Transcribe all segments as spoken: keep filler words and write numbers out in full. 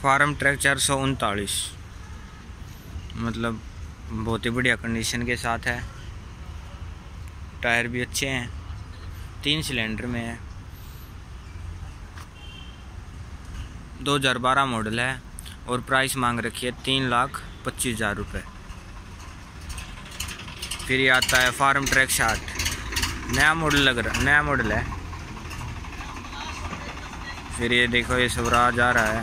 Farm track चार सौ उनतालीस, मतलब बहुत ही बढ़िया कंडीशन के साथ है। टायर भी अच्छे हैं, तीन सिलेंडर में है, दो हज़ार बारह मॉडल है और प्राइस मांग रखी है तीन लाख पच्चीस हज़ार रुपये। फिर ये आता है फार्म ट्रैक साठ, नया मॉडल लग रहा नया मॉडल है। फिर ये देखो ये स्वराज आ रहा है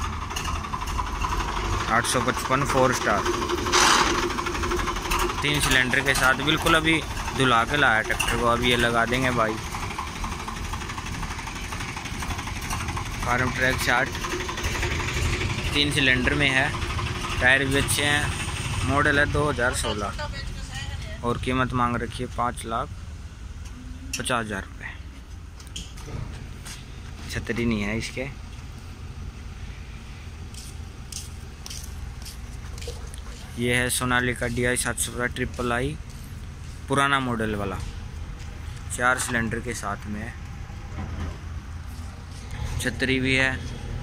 आठ सौ पचपन फोर स्टार, तीन सिलेंडर के साथ, बिल्कुल अभी धुला के लाया ट्रैक्टर को, अभी ये लगा देंगे भाई। फार्म ट्रैक साठ तीन सिलेंडर में है, टायर भी अच्छे हैं, मॉडल है दो हज़ार सोलह और कीमत मांग रखी है पाँच लाख पचास हज़ार रुपये। छतरी नहीं है इसके। ये है सोनालिका डी आई सात सौ ट्रिपल आई, पुराना मॉडल वाला, चार सिलेंडर के साथ में है, छतरी भी है,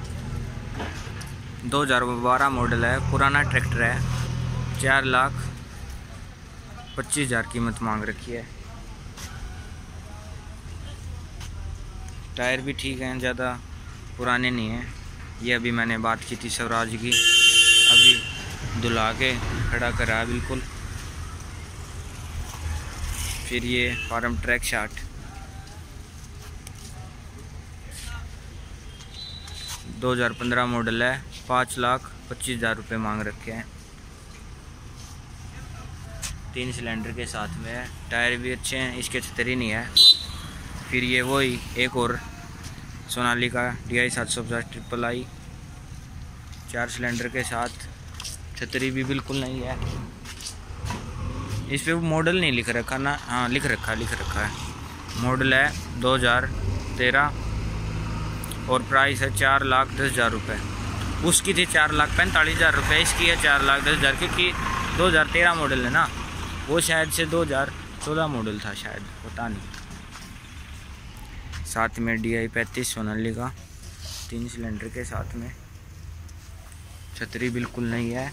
दो हज़ार बारह मॉडल है, पुराना ट्रैक्टर है, चार लाख पच्चीस हज़ार कीमत मांग रखी है। टायर भी ठीक हैं, ज़्यादा पुराने नहीं हैं। ये अभी मैंने बात की थी स्वराज की, अभी धुला के खड़ा करा बिल्कुल। फिर ये फार्म ट्रैक साठ दो हज़ार पंद्रह मॉडल है, पाँच लाख पच्चीस हज़ार रुपये मांग रखे हैं, तीन सिलेंडर के साथ में है, टायर भी अच्छे हैं, इसके छतरी नहीं है। फिर ये वही एक और सोनालिका डी आई सात सौ पचास ट्रिपल आई, चार सिलेंडर के साथ, छतरी भी बिल्कुल नहीं है। इस पे मॉडल नहीं लिख रखा ना, हाँ लिख रखा लिख रखा है, मॉडल है दो हज़ार तेरह और प्राइस है चार लाख दस हज़ार रुपये। उसकी थी चार लाख पैंतालीस हज़ार रुपये, इसकी है चार लाख दस हज़ार, क्योंकि दो हज़ार तेरह मॉडल है ना, वो शायद से दो हज़ार चौदह मॉडल था शायद, पता नहीं। साथ में डी आई पैंतीस सोनालिका तीन सिलेंडर के साथ में, छतरी बिल्कुल नहीं है।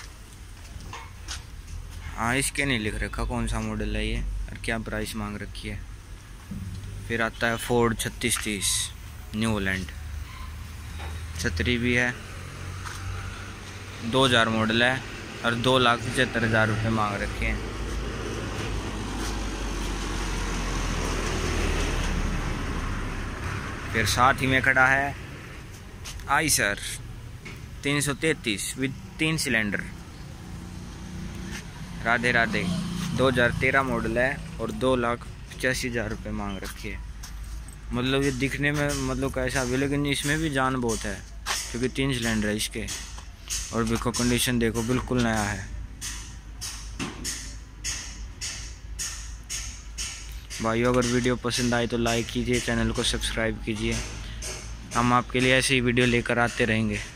हाँ इसके नहीं लिख रखा कौन सा मॉडल है ये और क्या प्राइस मांग रखी है। फिर आता है फोर्ड छत्तीस तीस न्यू हॉलैंड, छतरी भी है, दो हज़ार मॉडल है और दो लाख पचहत्तर हज़ार रुपये मांग रखे हैं। फिर साथ ही में खड़ा है आइसर तीन सौ तैंतीस विद तीन सिलेंडर, राधे राधे, दो हज़ार तेरह मॉडल है और दो लाख पचासी हज़ार रुपये मांग रखी है। मतलब ये दिखने में मतलब कैसा भी, लेकिन इसमें भी जान बहुत है क्योंकि तीन सिलेंडर है इसके। और देखो कंडीशन देखो बिल्कुल नया है। भाइयों अगर वीडियो पसंद आए तो लाइक कीजिए, चैनल को सब्सक्राइब कीजिए, हम आपके लिए ऐसे ही वीडियो लेकर आते रहेंगे।